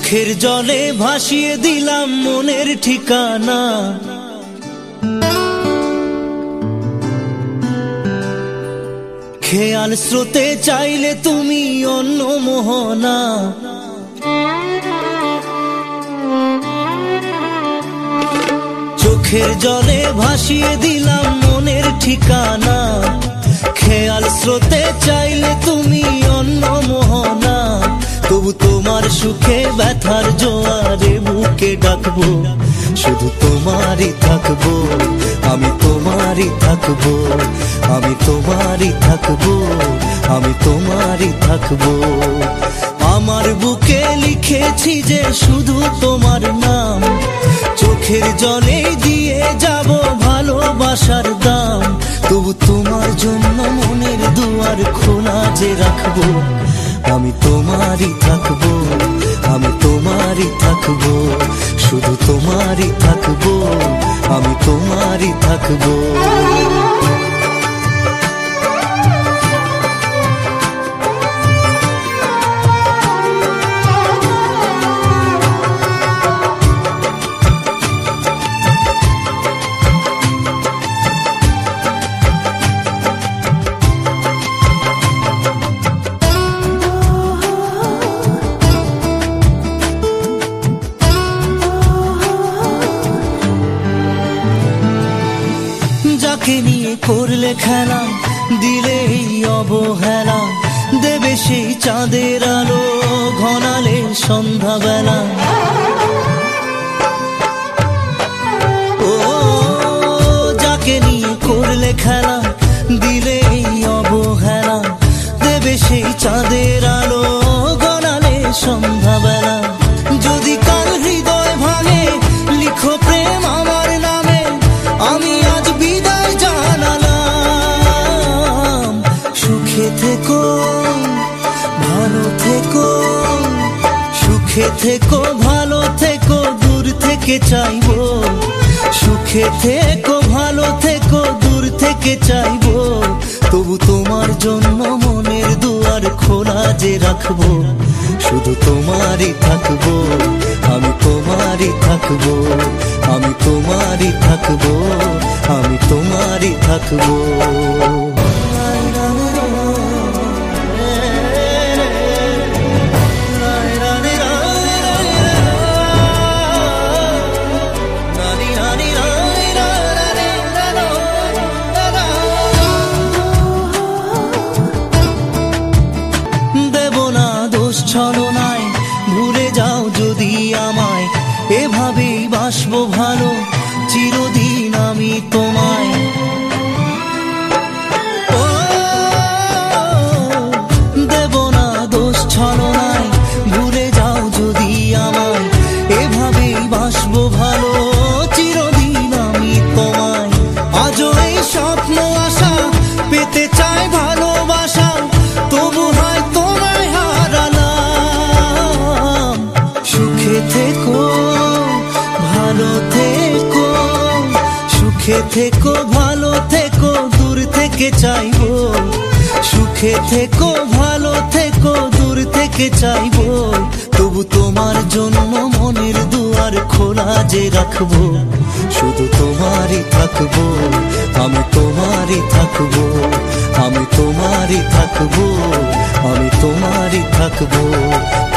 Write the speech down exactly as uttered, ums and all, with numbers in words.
চোখের জলে ভাসিয়ে দিলাম মনের ঠিকানা। খেয়াল স্রোতে চাইলে তুমি অন্য মোহনা। চোখের জলে ভাসিয়ে দিলাম মনের ঠিকানা। খেয়াল স্রোতে চাইলে তুমি অন্য মোহনা। তবু তোমার সুখে ব্যথার জোয়ারে বুকে ডাকবো, শুধু তোমারই থাকবো, আমি তোমারই থাকবো, আমি তোমারই থাকবো, আমি তোমারই থাকবো। আমার বুকে লিখেছি যে শুধু তোমার নাম, চোখের জলে দিয়ে যাব ভালোবাসার দাম। তবু তোমার জন্য মনের দুয়ার খোলা যে রাখবো, আমি তোমারই থাকবো, আমি তোমারই থাকবো, শুধু তোমারই থাকবো, আমি তোমারই থাকবো। যাকে নিয়ে করলে খেলা, দিলে এই অবহেলা, দেবে সেই চাঁদের আলো ঘনালে সন্ধ্যাবেলা। ও যাকে নিয়ে করলে খেলা, দিলে এই অবহেলা, দেবে সেই চাঁদের আলো ঘনালে সন্ধ্যাবেলা। যদি কাল হৃদয় ভাঙে লিখো প্রেম আমার নামে, আমি আজ বিদায় জানালাম। সুখে থেকো ভালো থেকো, সুখে থেকো ভালো থেকো, দূর থেকে চাইবো। সুখে থেকো ভালো থেকো, দূর থেকে চাইবো। তবু তোমার জন্য মনের দুয়ার খোলা যে রাখবো, শুধু তোমারই থাকবো, আমি তোমারই থাকবো, আমি তোমারই থাকবো, আমি তোমারই থাকবো। ছলনায় ভুলে যাও যদি আমায়, এভাবেই বাসবো ভালো চিরদিন আমি তোমায়। ও দেব না দোষ ছলনায়, ভুলে যাও যদি আমায়, এভাবেই বাসবো ভালো চিরদিন আমি তোমায়। আজও এই স্বপ্ন আশা পেতে চাই ভালোবাসা, তবু হয় তোমায় হারালাম। সুখে থেকো ভালো থেকো, সুখে থেকো ভালো থেকো, দূর থেকে চাইবো। সুখে থেকো ভালো থেকো, দূর থেকে চাইবো। তবু তোমার জন্য মনের দুয়ার খোলা যে রাখবো, শুধু তোমারই থাকবো, আমি তোমারই থাকবো, আমি তোমারই থাকবো, আমি তোমারই থাকবো।